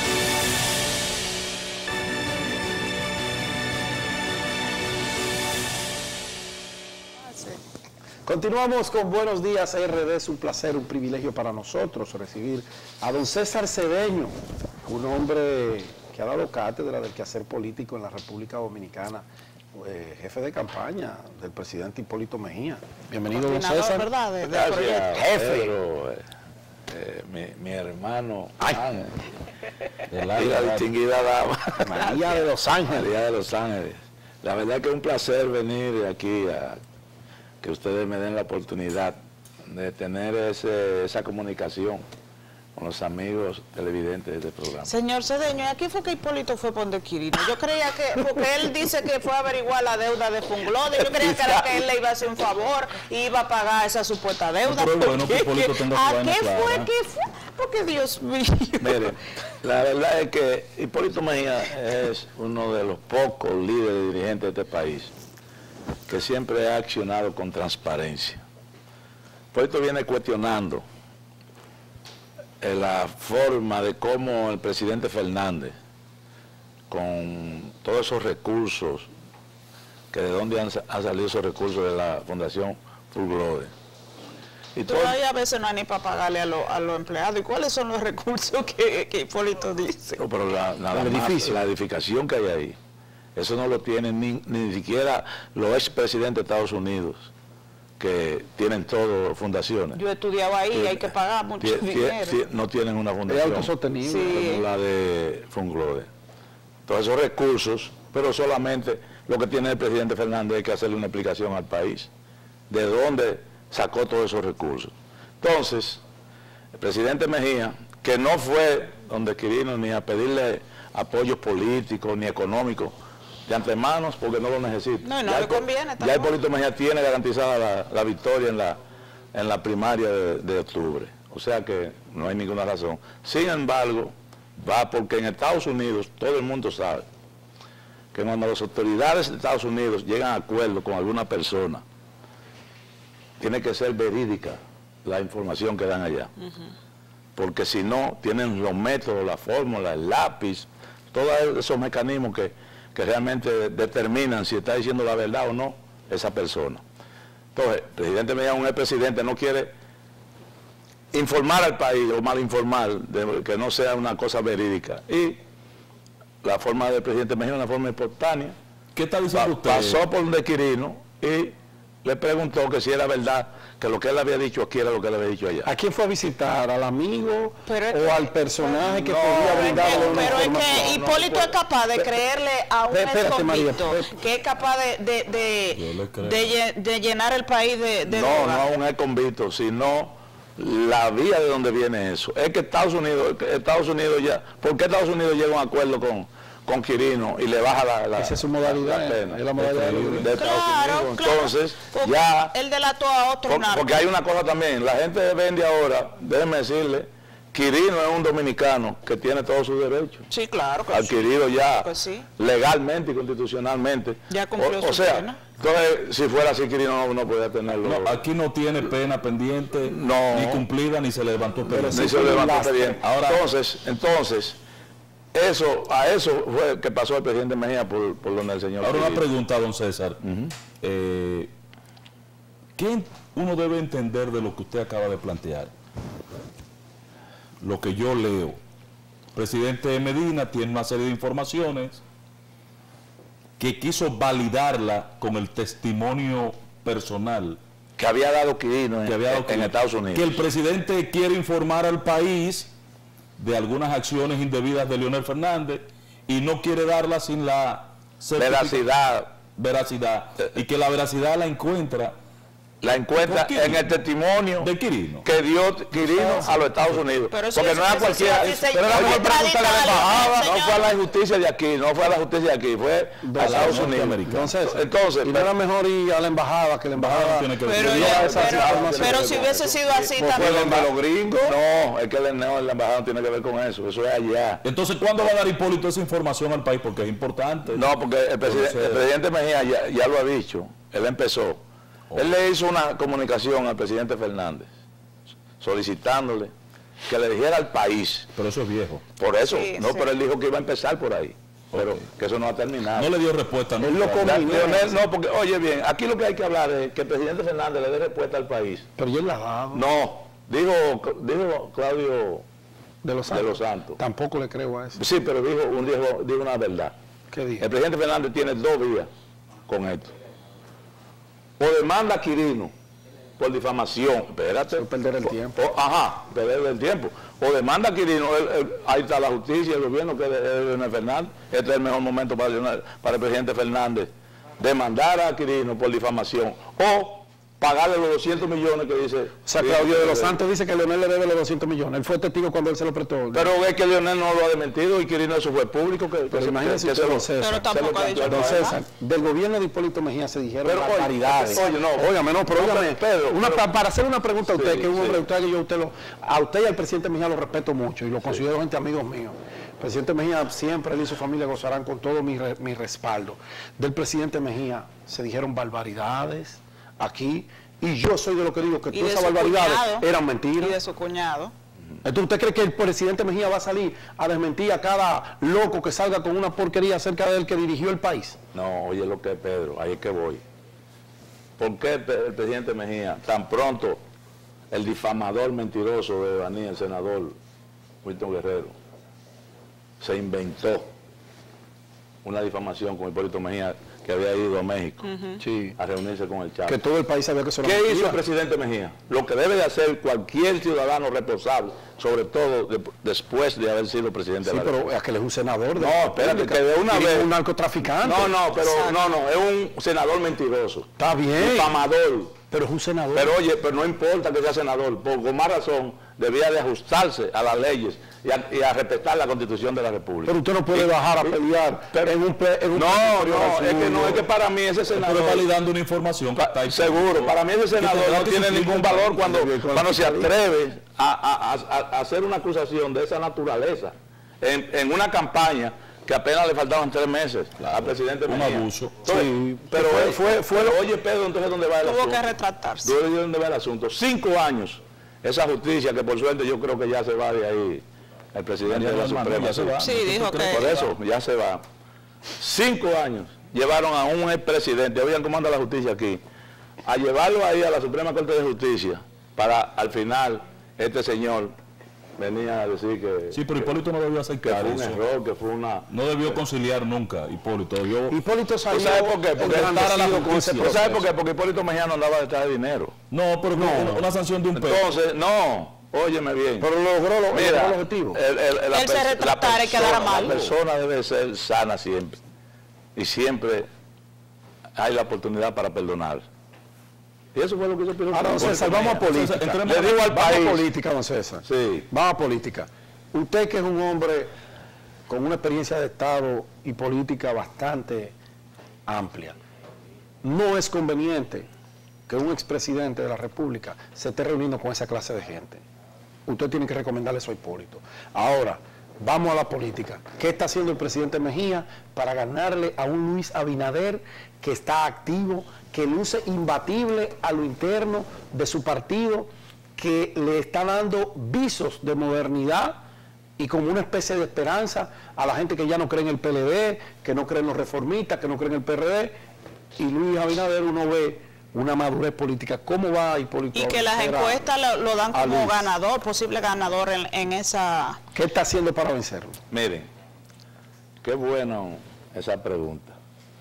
Continuamos con Buenos Días R D. Es un placer, un privilegio para nosotros recibir a don César Cedeño, un hombre que ha dado cátedra del quehacer político en la República Dominicana, eh, jefe de campaña del presidente Hipólito Mejía. Bienvenido, don César. ¿Verdad? De, de Gracias, jefe. Pedro, eh, eh, mi, mi hermano Ay. de la, la distinguida dama María de Los Ángeles. María de Los Ángeles. La verdad que es un placer venir aquí a que ustedes me den la oportunidad de tener ese, esa comunicación con los amigos televidentes de este programa. Señor Cedeño, ¿aquí fue que Hipólito fue por donde Quirino? Yo creía que, porque él dice que fue a averiguar la deuda de Funglode, yo creía que era que él le iba a hacer un favor y iba a pagar esa supuesta deuda. No, pero bueno que Hipólito tenga su ¿A qué clara. fue? ¿Qué fue? Porque Dios mío. Mire, la verdad es que Hipólito Mejía es uno de los pocos líderes y dirigentes de este país que siempre ha accionado con transparencia. Hipólito viene cuestionando la forma de cómo el presidente Fernández, con todos esos recursos, que de dónde han, han salido esos recursos de la Fundación Funglode. Y todavía a veces no hay ni para pagarle a, lo, a los empleados. ¿Y cuáles son los recursos que, que Hipólito dice? No, pero la, nada más, la edificación que hay ahí, eso no lo tienen ni, ni siquiera los expresidentes de Estados Unidos, que tienen todo fundaciones. Yo he estudiado ahí y hay que pagar mucho dinero. No tienen una fundación autosostenible sí. como la de Funglode. Todos esos recursos, pero solamente lo que tiene el presidente Fernández es que hacerle una explicación al país de dónde sacó todos esos recursos. Entonces, el presidente Mejía, que no fue donde Quirino ni a pedirle apoyos políticos ni económicos, de antemano porque no lo necesita. No, no ya le el, conviene. Ya Hipólito Mejía tiene garantizada la, la victoria en la, en la primaria de, de octubre. O sea que no hay ninguna razón. Sin embargo, va porque en Estados Unidos todo el mundo sabe que cuando las autoridades de Estados Unidos llegan a acuerdo con alguna persona, tiene que ser verídica la información que dan allá. Uh-huh. Porque si no, tienen los métodos, la fórmula, el lápiz, todos esos mecanismos que, que realmente determinan si está diciendo la verdad o no esa persona. Entonces, el presidente Mejía, un expresidente, no quiere informar al país o mal informar, de que no sea una cosa verídica. Y la forma del presidente Mejía es una forma espontánea. ¿Qué está diciendo usted? Pasó por un de Quirino y le preguntó que si era verdad que lo que él había dicho aquí era lo que él había dicho allá. ¿A quién fue a visitar? ¿Al amigo pero o que, al personaje que no, podía brindarle pero una Pero es información? que Hipólito no, es capaz de creerle a un espérate, María, que es capaz de, de, de, de, de llenar el país de, de No, droga. no un ex convicto, sino la vía de donde viene eso. Es que Estados Unidos, Estados Unidos ya, ¿por qué Estados Unidos llega a un acuerdo con, con Quirino y le baja la, la, Esa es su modalidad, la, la pena? Es la modalidad de, de, de Estados claro, Unidos. claro. Entonces, porque ya... él delató a otro por, narco. Porque hay una cosa también, la gente vende ahora, déjenme decirle, Quirino es un dominicano que tiene todos sus derechos. Sí, claro que adquirido sí. ya Pues sí. legalmente y constitucionalmente. Ya cumplió o, su o sea, pena. Entonces, si fuera así, Quirino no, no podía tenerlo. No, aquí no tiene pena pendiente, no, ni cumplida, ni se le levantó pendiente. Ni se le levantó pendiente. Ahora, entonces, entonces, eso, a eso fue que pasó el presidente Mejía por, por donde el señor. Ahora Quirino. una pregunta, don César. Uh-huh. eh, ¿Qué uno debe entender de lo que usted acaba de plantear? Lo que yo leo. El presidente Medina tiene una serie de informaciones que quiso validarla con el testimonio personal que había dado Quirino en, que había dado en Quirino, Estados Unidos. Que el presidente quiere informar al país de algunas acciones indebidas de Leonel Fernández y no quiere darla sin la veracidad. veracidad y que la veracidad la encuentra la encuentra en el testimonio de Quirino que dio Quirino a los Estados Unidos. Pero porque si no era cualquiera. Pero era por preguntarle a la embajada, no fue a la justicia de aquí, no fue a la justicia de aquí, fue a Estados Unidos. Entonces, entonces y no era mejor ir a la embajada que la embajada tiene que pero, ya, pero, pero si hubiese sido así ¿Fue también. de los gringos? No, es que el, no, la embajada no tiene que ver con eso, eso es allá. Entonces, ¿cuándo va a dar Hipólito esa información al país? Porque es importante. No, porque el, preside Entonces, el presidente Mejía ya, ya lo ha dicho, él empezó. Él le hizo una comunicación al presidente Fernández solicitándole que le dijera al país. Pero eso es viejo. Por eso, sí, no, sí. pero él dijo que iba a empezar por ahí. Pero okay. que eso no ha terminado. No le dio respuesta. No, él lo Leonel, no, porque, oye bien, aquí lo que hay que hablar es que el presidente Fernández le dé respuesta al país. Pero yo la daba. No, dijo, dijo Claudio de los, de los Santos. Tampoco le creo a eso. Sí, pero dijo, un, dijo, dijo una verdad. ¿Qué dijo? El presidente Fernández tiene dos vías con esto. O demanda a Quirino por difamación, espérate. Por perder el tiempo. O, ajá, perder el tiempo. O demanda a Quirino, él, él, ahí está la justicia, el gobierno que es de Leonel Fernández. Este es el mejor momento para, Leonel, para el presidente Fernández demandar a Quirino por difamación. O pagarle los doscientos millones que dice... O sea, Claudio de los Santos dice que Leonel le debe los doscientos millones. Él fue testigo cuando él se lo prestó. Pero es que Leonel no lo ha desmentido y Quirino eso fue público. Que, pero que imagínese que, usted, que don César. Pero tampoco ha dicho don César, del gobierno de Hipólito Mejía se dijeron pero, barbaridades. Oye, no, óigame, no, pero óigame, Pedro, una, pero, para hacer una pregunta a usted, sí, que es una sí. pregunta que yo a usted, lo, a usted y al presidente Mejía lo respeto mucho y lo considero sí. gente amigos míos. El presidente Mejía siempre, él y su familia gozarán con todo mi, re, mi respaldo. Del presidente Mejía se dijeron barbaridades aquí. Y yo soy de lo que digo, que todas esas barbaridades cuñado, eran mentiras. Y de su cuñado. Entonces, ¿usted cree que el presidente Mejía va a salir a desmentir a cada loco que salga con una porquería acerca de él que dirigió el país? No, oye lo que es, Pedro, ahí es que voy. ¿Por qué el, el presidente Mejía, tan pronto el difamador mentiroso de Baní, el senador Wilton Guerrero, se inventó una difamación con Hipólito Mejía, que había ido a México uh-huh. sí. a reunirse con el Chavo? Que todo el país sabía que eso era ¿Qué mentira? hizo el presidente Mejía? Lo que debe de hacer cualquier ciudadano responsable, sobre todo de, después de haber sido presidente sí, de la pero es que él es un senador. De no, espérate, que de una vez... un narcotraficante. No, no, pero Exacto. no, no, es un senador mentiroso. Está bien. Difamador. Pero es un senador. Pero oye, pero no importa que sea senador, por con más razón debía de ajustarse a las leyes y a, y a respetar la Constitución de la República. Pero usted no puede y, bajar a pelear pero, en un, en un No, no, es que no, es que para mí ese senador... Pero validando una información que está ahí. Seguro, para mí ese senador no tiene ningún valor cuando, cuando se atreve a, a, a, a hacer una acusación de esa naturaleza en, en una campaña que apenas le faltaban tres meses claro, al presidente un Mejía. abuso. Entonces, sí, pero fue, fue, fue pero, oye, Pedro, entonces ¿dónde va el Tuvo asunto? que retratarse. ¿Dónde va el asunto? Cinco años. Esa justicia que por suerte yo creo que ya se va de ahí. El presidente de la Suprema. Ya se va. Sí, dijo que... Por eso, ya se va. Cinco años llevaron a un expresidente, oigan cómo anda la justicia aquí, a llevarlo ahí a la Suprema Corte de Justicia para al final este señor venía a decir que... Sí, pero Hipólito no debió que aceptar fue un eso. error, que fue una... No debió conciliar nunca, Hipólito. Debió... Hipólito salió... ¿Tú sabes por qué? Porque estar a la ¿Tú justicia. sabes por qué? Porque Hipólito Mejía no andaba detrás de dinero. No, pero no, una, una sanción de un peso. Entonces, no, óyeme bien. Pero logró, lo, Mira, logró el objetivo. El, el, la Él se pers- retractara la y quedara persona- mal. La persona debe ser sana siempre. Y siempre hay la oportunidad para perdonar. Y eso fue lo que yo pienso. Ahora, don César, vamos a política. Entonces, Le digo al Vamos país. a política, don César. Sí. Vamos a política. Usted que es un hombre con una experiencia de Estado y política bastante amplia, no es conveniente que un expresidente de la República se esté reuniendo con esa clase de gente. Usted tiene que recomendarle eso a Hipólito. Ahora, vamos a la política. ¿Qué está haciendo el presidente Mejía para ganarle a un Luis Abinader que está activo, que luce imbatible a lo interno de su partido, que le está dando visos de modernidad y como una especie de esperanza a la gente que ya no cree en el P L D, que no cree en los reformistas, que no cree en el P R D, y Luis Abinader uno ve una madurez política? ¿Cómo va Hipólito? Y que las encuestas lo, lo dan a como Luis? ganador, posible ganador en, en esa... ¿Qué está haciendo para vencerlo? Miren, qué bueno esa pregunta.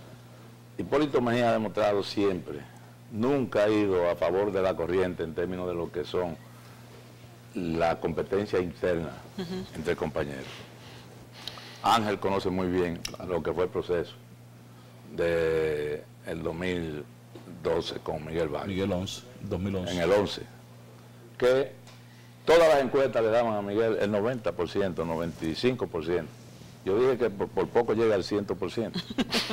Hipólito Mejía ha demostrado siempre, nunca ha ido a favor de la corriente en términos de lo que son la competencia interna uh-huh. entre compañeros. Ángel conoce muy bien lo que fue el proceso de el dos mil doce con Miguel Vargas. Miguel once, dos mil once. En el once. Que todas las encuestas le daban a Miguel el noventa por ciento, noventa y cinco por ciento. Yo dije que por, por poco llega al cien por ciento.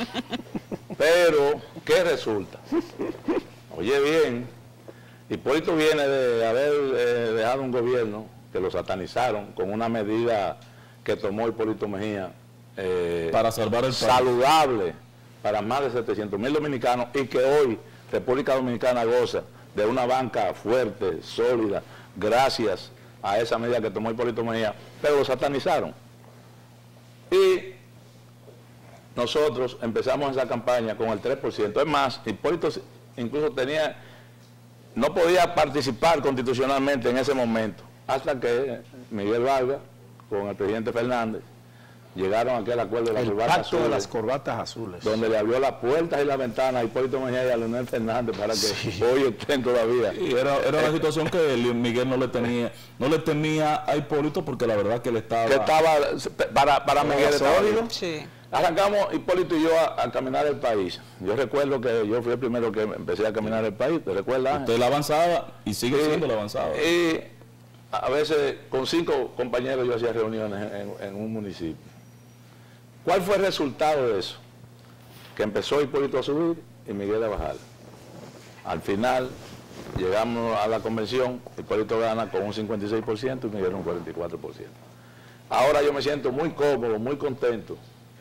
Pero, ¿qué resulta? Oye bien, Hipólito viene de haber eh, dejado un gobierno que lo satanizaron con una medida que tomó Hipólito Mejía eh, para salvar el país, saludable para más de setecientos mil dominicanos, y que hoy República Dominicana goza de una banca fuerte, sólida, gracias a esa medida que tomó Hipólito Mejía, pero lo satanizaron. Y nosotros empezamos esa campaña con el tres por ciento. Es más, Hipólito incluso tenía, no podía participar constitucionalmente en ese momento, hasta que Miguel Vargas, con el presidente Fernández, llegaron a aquel acuerdo de las el corbatas pacto azules, de las corbatas azules, donde le abrió las puertas y las ventanas a Hipólito Mejía y a Leonel Fernández para que sí. hoy estén todavía. Y era, era una situación que Miguel no le tenía, no le temía a Hipólito, porque la verdad que él estaba... Que estaba, para, para Miguel estaba bien. Sí. Arrancamos Hipólito y yo a, a caminar el país. Yo recuerdo que yo fui el primero que empecé a caminar el país, ¿te recuerdas? Usted la avanzaba y sigue y, siendo la avanzada. Y a veces con cinco compañeros yo hacía reuniones en, en un municipio. ¿Cuál fue el resultado de eso? Que empezó Hipólito a subir y Miguel a bajar. Al final llegamos a la convención, Hipólito gana con un cincuenta y seis por ciento y Miguel un cuarenta y cuatro por ciento. Ahora yo me siento muy cómodo, muy contento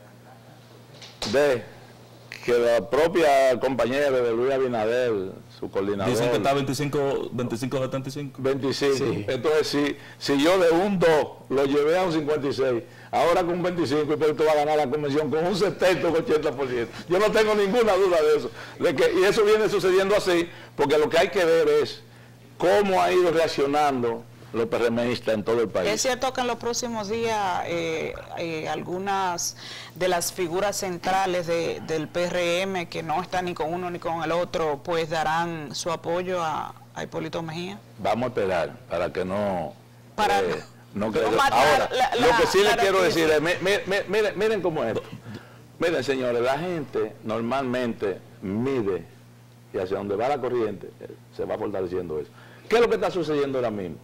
de que la propia compañera de Luis Abinader, su coordinador... Dicen que está veinticinco, veinticinco, setenta y cinco. veinticinco. Sí. Entonces, si, si yo de un dos lo llevé a un cincuenta y seis, ahora con un veinticinco, Hipólito va a ganar la convención con un setenta o ochenta por ciento. Yo no tengo ninguna duda de eso. De que, y eso viene sucediendo así, porque lo que hay que ver es cómo ha ido reaccionando los PRMistas en todo el país. Es cierto que en los próximos días eh, eh, algunas de las figuras centrales de, del P R M, que no están ni con uno ni con el otro, pues darán su apoyo a, a Hipólito Mejía. Vamos a esperar para que no... Para eh, no, que, no matar ahora, la, lo la, que sí la les quiero noticia. decir es, miren, miren, miren cómo es. Miren, señores, la gente normalmente mide y hacia donde va la corriente, eh, se va fortaleciendo eso. ¿Qué es lo que está sucediendo ahora mismo?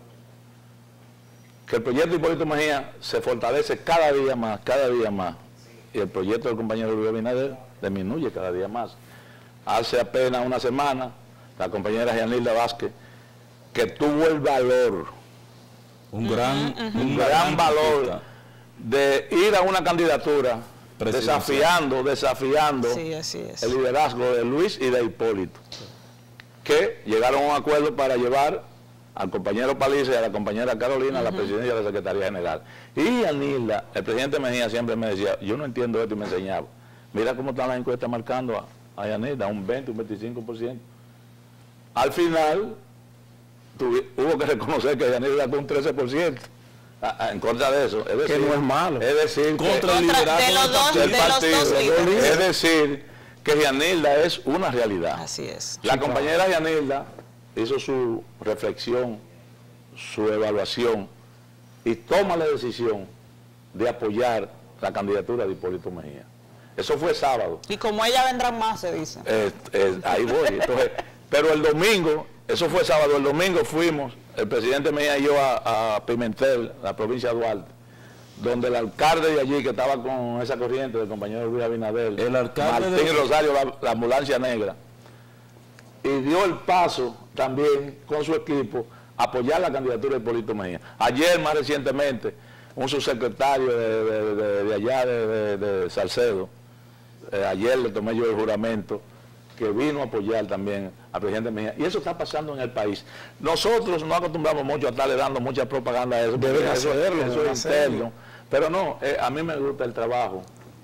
Que el proyecto de Hipólito Mejía se fortalece cada día más, cada día más, y el proyecto del compañero Luis Abinader disminuye cada día más. Hace apenas una semana, la compañera Yanilda Vázquez, que tuvo el valor, un gran, un, un gran valor de ir a una candidatura desafiando, desafiando sí, así es. el liderazgo de Luis y de Hipólito, que llegaron a un acuerdo para llevar al compañero Paliza y a la compañera Carolina uh-huh. a la presidencia de la Secretaría General. Y Yanilda, el presidente Mejía siempre me decía, yo no entiendo esto, y me enseñaba, mira cómo están las encuestas marcando a, a Yanilda, un veinte, un veinticinco por ciento. Al final, tuve, hubo que reconocer que Yanilda con un trece por ciento. En contra de eso, es decir, que no es malo. Es decir, contra que, el liderazgo de los dos, del de partido, los dos líderes. es decir, que Yanilda es una realidad. Así es. La sí, compañera claro. Yanilda hizo su reflexión, su evaluación y toma la decisión de apoyar la candidatura de Hipólito Mejía. Eso fue sábado. Y como ella vendrán más, se dice. Eh, eh, ahí voy. Entonces, pero el domingo, eso fue sábado, el domingo fuimos, el presidente Mejía y yo a, a Pimentel, la provincia de Duarte, donde el alcalde de allí, que estaba con esa corriente del compañero Luis Abinader, el alcalde Martín de... Rosario, la, la ambulancia negra, y dio el paso también con su equipo a apoyar la candidatura de Hipólito Mejía. Ayer, más recientemente, un subsecretario de, de, de, de allá, de, de, de Salcedo, eh, ayer le tomé yo el juramento, que vino a apoyar también al presidente Mejía. Y eso está pasando en el país. Nosotros no acostumbramos mucho a estarle dando mucha propaganda a eso. Deben eso, hacerlo, eso deben es interno. Pero no, eh, a mí me gusta el trabajo.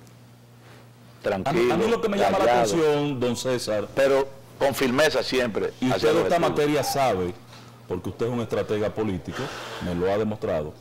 Tranquilo. A mí, a mí lo que me llama la atención, don César, pero con firmeza siempre. Y usted de esta materia sabe, porque usted es un estratega político, me lo ha demostrado,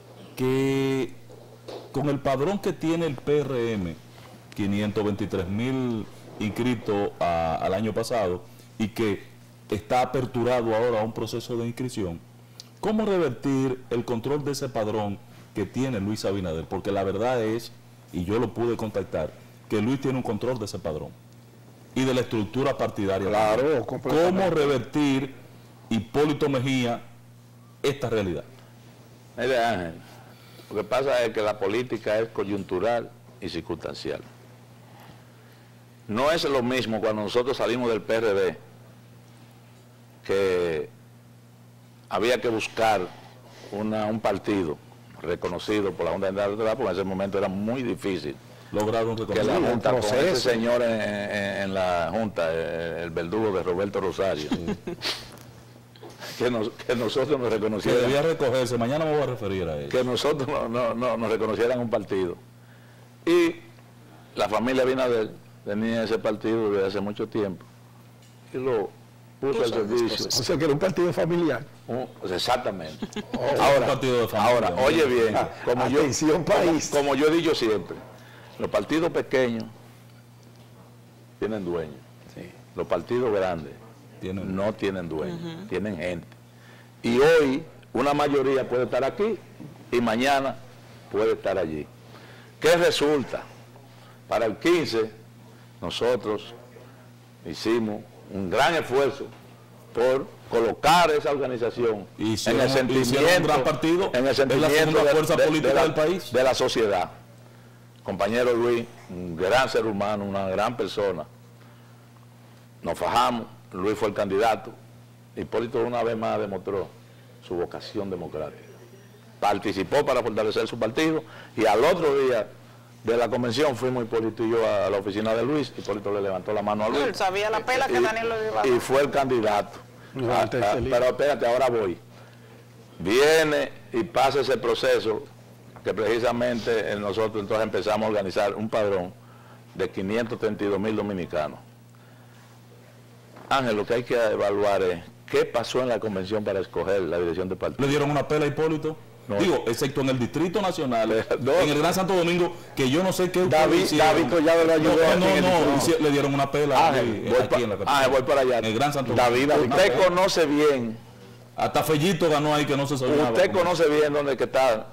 que con el padrón que tiene el P R M, quinientos veintitrés mil inscritos a, al año pasado, y que está aperturado ahora a un proceso de inscripción, ¿cómo revertir el control de ese padrón que tiene Luis Abinader? Porque la verdad es, y yo lo pude contactar, que Luis tiene un control de ese padrón y de la estructura partidaria. Claro, ¿cómo revertir, Hipólito Mejía, esta realidad? Mire, Ángel, lo que pasa es que la política es coyuntural y circunstancial. No es lo mismo cuando nosotros salimos del P R D, que había que buscar una, un partido reconocido por la Junta Central Electoral, porque en ese momento era muy difícil lograr un que la Junta, con ese señor en, en, en la Junta, el verdugo de Roberto Rosario, que, nos, que nosotros nos reconocieran. Que debía recogerse, mañana me voy a referir a él. Que nosotros no, no, no, nos reconocieran un partido. Y la familia Abinader tenía ese partido desde hace mucho tiempo y lo puso al servicio. O sea que era un partido familiar. Un, exactamente. Oh, ahora, partido de familia, ahora ¿no? oye bien, como yo, país. Como, como yo he dicho siempre, los partidos pequeños tienen dueños. Sí. Los partidos grandes ¿Tienen? no tienen dueños, uh-huh. tienen gente. Y hoy una mayoría puede estar aquí y mañana puede estar allí. ¿Qué resulta? Para el quince nosotros hicimos un gran esfuerzo por colocar esa organización hicieron, en el sentimiento, un gran partido, en el sentimiento es la segunda de, fuerza de, política de la, del país. De la sociedad. Compañero Luis, un gran ser humano, una gran persona. Nos fajamos, Luis fue el candidato. Hipólito una vez más demostró su vocación democrática. Participó para fortalecer su partido y al otro día de la convención fuimos Hipólito y yo a la oficina de Luis. Hipólito le levantó la mano a Luis. Él sabía la pela que y, Daniel lo llevaba. Y fue el candidato. No, ah, ah, pero espérate, ahora voy. Viene y pasa ese proceso que precisamente nosotros entonces empezamos a organizar un padrón de quinientos treinta y dos mil dominicanos. Ángel, lo que hay que evaluar es qué pasó en la convención para escoger la dirección del partido. ¿Le dieron una pela a Hipólito? No. Digo, excepto en el Distrito Nacional, no. en el Gran Santo Domingo, que yo no sé qué... David, David ya lo ayudó. No, no, no, no, le dieron una pela Ángel, aquí, aquí en la capital. Ah, voy para allá. En el Gran Santo David, Domingo. David, usted conoce bien... Hasta Fellito ganó ahí que no se soñaba. Usted conoce bien dónde que está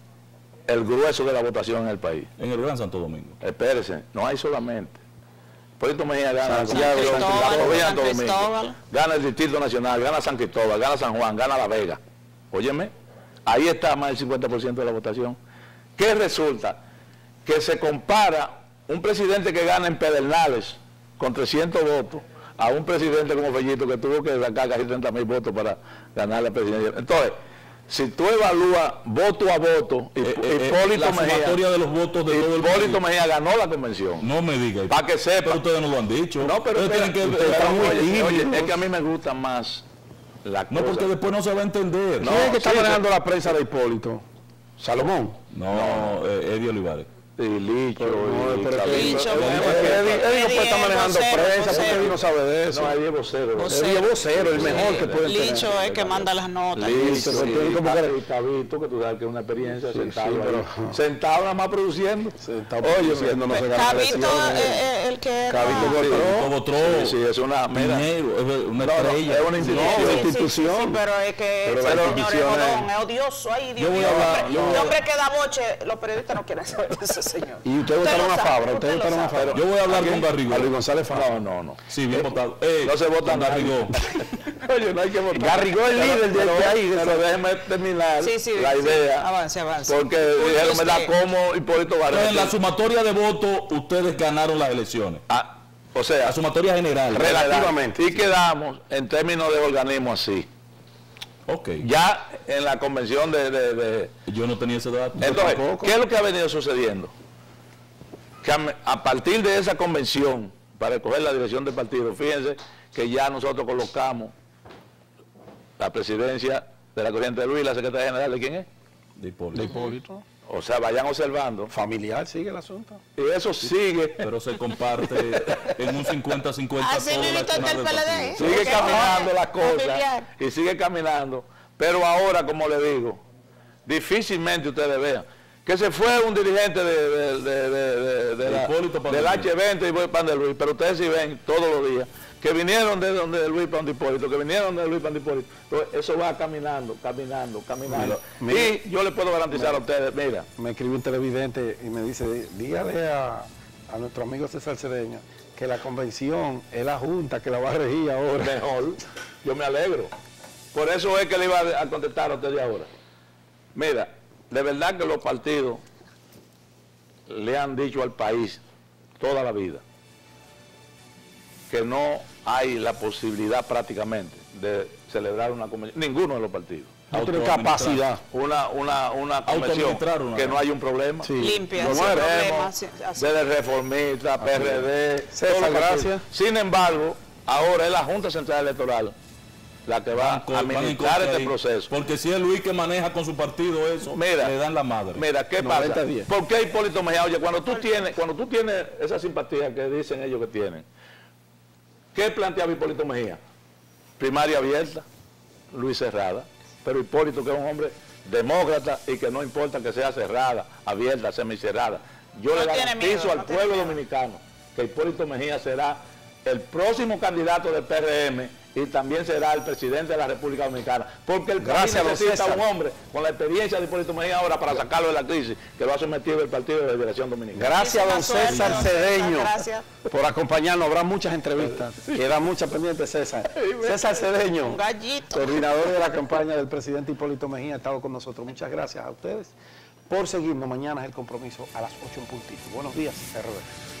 el grueso de la votación en el país. En el Gran Santo Domingo. Espérese, no hay solamente Hipólito Mejía gana Santiago, San Cristóbal, gana el Distrito Nacional, gana San Cristóbal, gana San Juan, gana La Vega. Óyeme, ahí está más del cincuenta por ciento de la votación. ¿Qué resulta? Que se compara un presidente que gana en Pedernales con trescientos votos a un presidente como Fellito que tuvo que sacar casi treinta mil votos para ganar la presidencia. Entonces, si tú evalúas voto a voto, eh, eh, Hipólito la Mejía, sumatoria de los votos de todo el Hipólito Mejía ganó la convención. No me diga. Para que sepa. Pero ustedes no lo han dicho. No, pero ustedes espera, tienen que, ustedes están muy oye, tímidos. oye, Es que a mí me gusta más la cosa. No, porque después no se va a entender. ¿Quién es que está sí, manejando la prensa de Hipólito? ¿Salomón? No, eh, Eddie Olivares. Y Licho, No, y pero es que Licho, Eddie- pero- Eddie Eddie no puede estar Eddie manejando vocero, prensa porque vocero. Eddie no sabe de eso. no, ahí es vocero. Vocero. Eddie es vocero, el mejor que puede tener. Licho es que manda las notas. Listo, pero sí, tiene como que- y Tabito, que tú sabes que es una experiencia, Sí, sentado, sí, ahí, pero- sentado nada más produciendo. Se está Oye, produciendo, no se gana Cabito elecciones. es eh, el que Cabito era- Botró. Botró, Sí, sí, es una, mira, Piñero, es una No, no, estrella. es una Sí, institución. sí, sí, institución. sí, sí, pero es que Pero ese la señor es institución es- jodón, es odioso. Ay, Dios Yo voy mío, a hablar- hombre, yo voy el a- hombre que da boche, los periodistas no quieren saber de ese señor. Y ustedes Usted votaron lo a sabe, Fabra, usted ustedes lo votaron a sabe. Fabra. Yo voy a hablar con A Garrigó. Luis González Fabra. no, no, no. Sí, bien votado. Eh, No se vota con nadie. Garrigó. Oye, no hay que votar. Garrigó es el líder de- Pero- de ahí, de Pero ese- déjeme terminar Sí, sí, la sí. idea. Avance, avance. Porque Porque dijeron, me da usted- como Hipólito Entonces, Varela. en la sumatoria de votos, ustedes ganaron las elecciones. Ah, o sea, La sumatoria general. Relativamente. Y quedamos en términos de organismo así. Ok. Ya en la convención de... de- de- Yo no tenía ese dato. Entonces, tampoco. ¿qué es lo que ha venido sucediendo? Que a, a partir de esa convención, para escoger la dirección del partido, fíjense que ya nosotros colocamos la presidencia de la corriente de Luis, la secretaria general, ¿de quién es? De Hipólito. De Hipólito. O sea, vayan observando. Familiar sigue el asunto. Y eso sigue, Pero se comparte en un cincuenta cincuenta. Así todo el mismo está accionar el del P L D, partido. ¿eh? sigue Ok, caminando la familiar. cosa y sigue caminando. Pero ahora, como le digo, difícilmente ustedes vean que se fue un dirigente de, de, de, de, de- de la- Hipólito Pan de del Luis. H veinte y voy pan de Luis, pero ustedes sí ven todos los días que vinieron de donde Luis Pan de Hipólito, que vinieron de Luis Pan de Hipólito. Entonces, eso va caminando, caminando, caminando. Mira, mira. y yo le puedo garantizar a ustedes, mira, Me escribe un televidente y me dice, dígale a, a nuestro amigo César Cedeño que la convención es la junta que la va a regir ahora. mejor, yo me alegro. Por eso es que le iba a a contestar a ustedes ahora. Mira, de verdad que los partidos le han dicho al país toda la vida que no hay la posibilidad prácticamente de celebrar una convención, ninguno de los partidos. No tiene Autoadministrar. capacidad. Una, una, una convención Autoadministrar una- que no hay un problema. Sí. Limpia, Lo sin veremos, problemas. sí, así. desde Reformista, P R D, César, todos los partidos. gracias. Sin embargo, ahora es la Junta Central Electoral la que va Van con- a van en administrar contra este ahí. proceso. Porque si es Luis que maneja con su partido eso, Mira, le dan la madre. Mira, ¿qué noventa pasa? días. ¿Por qué Hipólito Mejía? Oye, cuando tú tienes, cuando tú tienes esa simpatía que dicen ellos que tienen, ¿qué planteaba Hipólito Mejía? Primaria abierta, Luis cerrada, pero Hipólito que es un hombre demócrata y que no importa que sea cerrada, abierta, semicerrada. Yo No le tiene garantizo miedo, al no tiene pueblo miedo. dominicano que Hipólito Mejía será el próximo candidato del P R M y también será el presidente de la República Dominicana, porque el país Gracias, don necesita César. un hombre con la experiencia de Hipólito Mejía ahora para sacarlo de la crisis que lo ha sometido el Partido de la Liberación Dominicana. Gracias, don Muchísima suerte, César don César, Cedeño, gracias. por acompañarnos. Habrá muchas entrevistas. Quedan muchas pendientes, César. César Cedeño, Un gallito. coordinador de la campaña del presidente Hipólito Mejía, ha estado con nosotros. Muchas gracias a ustedes por seguirnos. Mañana es el compromiso a las ocho en puntito. Buenos días, R B.